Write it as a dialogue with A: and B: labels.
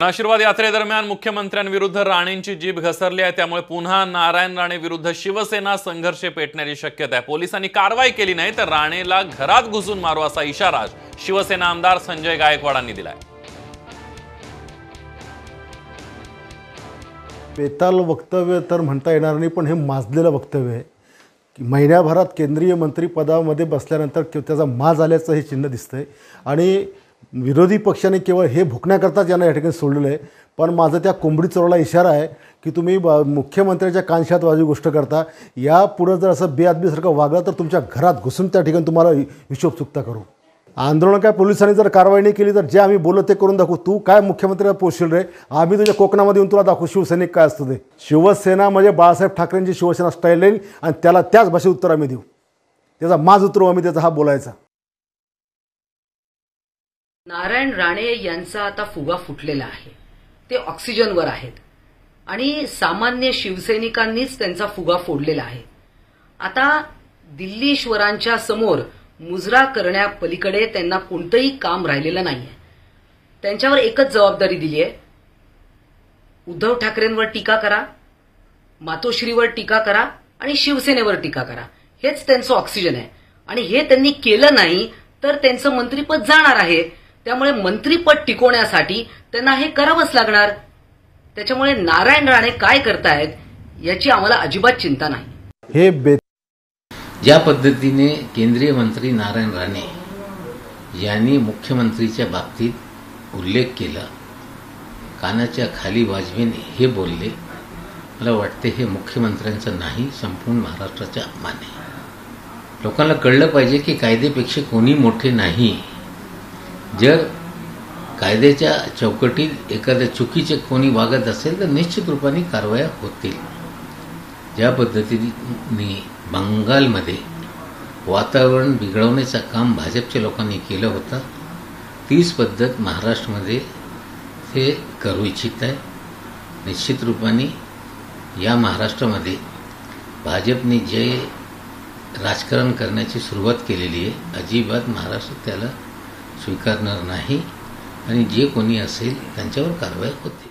A: आशीर्वाद यात्रेदरम्यान मुख्यमंत्र्यांविरुद्ध राणेंची जीभ घसरली आहे। त्यामुळे पुन्हा नारायण राणे विरुद्ध शिवसेना संघर्ष पेटण्याची शक्यता आहे। पोलिसांनी कारवाई केली नाही तर राणेला घरात घुसून मारू असा इशारा शिवसेना आमदार संजय गायकवाडांनी दिलाय।
B: बेताल वक्तव्य तर म्हणता येणार नाही, पण हे माजलेलं वक्तव्य आहे की महिन्याभरात केंद्रीय मंत्री पदामध्ये बसल्यानंतर त्याचा माज आल्याचं हे चिन्ह दिसतंय आणि विरोधी पक्षाने केवळ हे भुकण्याकरताच यांना या ठिकाणी सोडलेलं आहे। पण माझं त्या कोंबडी चोराला इशारा आहे की तुम्ही मुख्यमंत्र्यांच्या कानशात वाजवी गोष्ट करता, यापुढे जर असं बेअदबीसारखं वागलं तर तुमच्या घरात घुसून त्या ठिकाणी तुम्हाला हिशोब चुकता करू। आंदोलन काय पोलिसांनी जर कारवाई नाही केली तर जे आम्ही बोललो ते करून दाखवू। तू काय मुख्यमंत्र्याला पोचशील रे? आम्ही तुझ्या कोकणामध्ये येऊन तुला दाखवू शिवसैनिक काय असतं ते। शिवसेना म्हणजे बाळासाहेब ठाकरेंची शिवसेना स्टाईल येईल आणि त्याला त्याच भाषेत उत्तर आम्ही देऊ। त्याचा माज उतरवू आम्ही, त्याचा हा बोलायचा।
C: नारायण राणे यांचा आता फुगा फुटलेला आहे, ते ऑक्सिजनवर आहेत आणि सामान्य शिवसैनिकांनीच त्यांचा फुगा फोडलेला आहे। आता दिल्लीश्वरांच्या समोर मुजरा करण्यापलीकडे त्यांना कोणतंही काम राहिलेलं नाहीये। त्यांच्यावर एकच जबाबदारी दिली आहे, उद्धव ठाकरेंवर टीका करा, मातोश्रीवर टीका करा आणि शिवसेनेवर टीका करा। हेच त्यांचं ऑक्सिजन आहे आणि हे त्यांनी केलं नाही तर त्यांचं मंत्रिपद जाणार आहे। त्यामुळे मंत्रिपद टिकवण्यासाठी त्यांना हे करावंच लागणार। त्याच्यामुळे नारायण राणे काय करतायत याची आम्हाला अजिबात चिंता नाही।
B: हे
D: ज्या पद्धतीने केंद्रीय मंत्री नारायण राणे यांनी मुख्यमंत्रीच्या बाबतीत उल्लेख केला, कानाच्या खाली वाजवीन हे बोलले, मला वाटते हे मुख्यमंत्र्यांचं नाही, संपूर्ण महाराष्ट्राचा अपमान आहे। लोकांना कळलं पाहिजे की कायद्यापेक्षा कोणी मोठे नाही। जर कायद्याच्या चौकटीत एखाद्या चुकीचे कोणी वागत असेल तर निश्चित रूपाने कारवाया होतील। ज्या पद्धतीने बंगालमध्ये वातावरण बिघडवण्याचं काम भाजपच्या लोकांनी केलं होतं, तीच पद्धत महाराष्ट्रामध्ये ते करू इच्छित आहे। निश्चित रूपाने या महाराष्ट्रामध्ये भाजपने जे राजकारण करण्याची सुरुवात केलेली आहे, अजिबात महाराष्ट्र त्याला स्वीकारणार नाही आणि जे कोणी असेल त्यांच्यावर कारवाई होते।